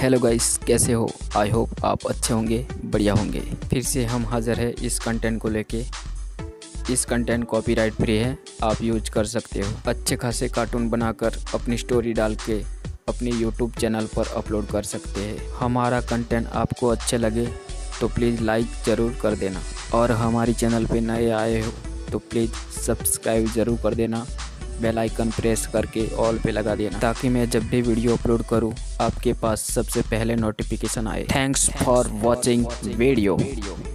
Hello guys, कैसे हो? I hope आप अच्छे होंगे, बढ़िया होंगे। फिर से हम हाज़िर है इस कंटेंट को लेके। इस कंटेंट कॉपीराइट फ्री है, आप यूज कर सकते हो। अच्छे खासे कार्टून बनाकर अपनी स्टोरी डाल के अपनी यूट्यूब चैनल पर अपलोड कर सकते हैं। हमारा कंटेंट आपको अच्छे लगे तो प्लीज़ लाइक ज़रूर कर देना, और हमारी चैनल पे नए आए हो तो प्लीज़ सब्सक्राइब ज़रूर कर देना। बेल आइकन प्रेस करके ऑल पे लगा देना, ताकि मैं जब भी वीडियो अपलोड करूं आपके पास सबसे पहले नोटिफिकेशन आए। Thanks for watching video.